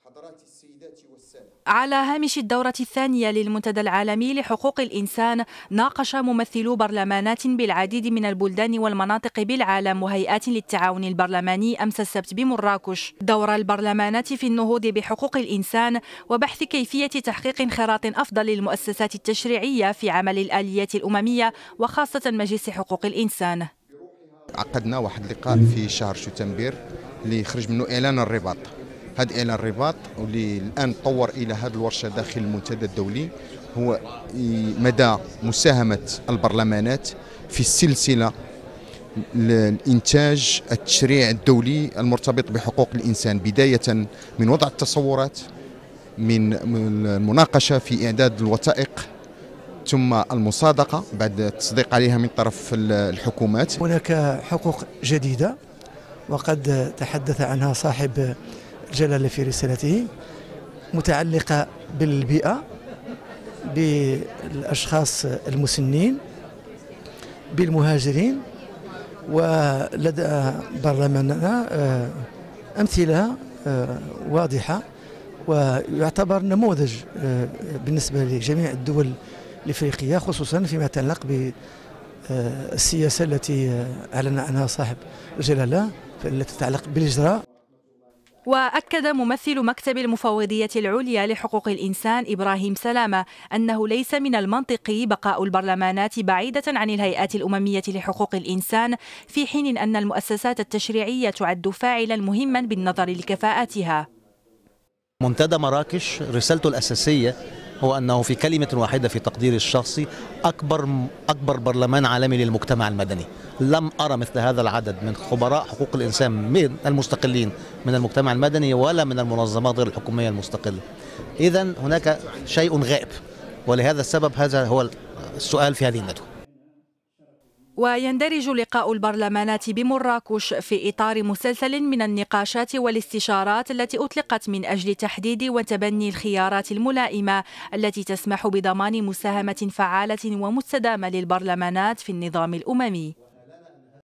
على هامش الدورة الثانية للمنتدى العالمي لحقوق الإنسان، ناقش ممثلو برلمانات بالعديد من البلدان والمناطق بالعالم وهيئات للتعاون البرلماني أمس السبت بمراكش دور البرلمانات في النهوض بحقوق الإنسان وبحث كيفية تحقيق انخراط أفضل للمؤسسات التشريعية في عمل الآليات الأممية وخاصة مجلس حقوق الإنسان. عقدنا واحد اللقاء في شهر شتنبر اللي خرج منه إعلان الرباط. هذا إعلان الرباط واللي الآن تطور إلى هذه الورشة داخل المنتدى الدولي هو مدى مساهمة البرلمانات في السلسلة الإنتاج التشريع الدولي المرتبط بحقوق الإنسان، بداية من وضع التصورات، من المناقشة في إعداد الوثائق، ثم المصادقة بعد التصديق عليها من طرف الحكومات. هناك حقوق جديدة وقد تحدث عنها صاحب الجلالة في رسالته، متعلقة بالبيئة، بالأشخاص المسنين، بالمهاجرين، ولدى برلماننا أمثلة واضحة ويعتبر نموذج بالنسبة لجميع الدول الإفريقية، خصوصا فيما يتعلق بالسياسة التي أعلن عنها صاحب الجلالة التي تتعلق بالإجراء. وأكد ممثل مكتب المفوضية العليا لحقوق الإنسان إبراهيم سلامة أنه ليس من المنطقي بقاء البرلمانات بعيدة عن الهيئات الأممية لحقوق الإنسان، في حين أن المؤسسات التشريعية تعد فاعلا مهما بالنظر لكفاءاتها. منتدى مراكش رسالته الأساسية هو أنه في كلمة واحدة في تقديري الشخصي أكبر برلمان عالمي للمجتمع المدني. لم أرى مثل هذا العدد من خبراء حقوق الإنسان من المستقلين من المجتمع المدني ولا من المنظمات غير الحكومية المستقلة. إذن هناك شيء غائب، ولهذا السبب هذا هو السؤال في هذه الندوة. ويندرج لقاء البرلمانات بمراكش في إطار مسلسل من النقاشات والاستشارات التي أطلقت من أجل تحديد وتبني الخيارات الملائمة التي تسمح بضمان مساهمة فعالة ومستدامة للبرلمانات في النظام الأممي.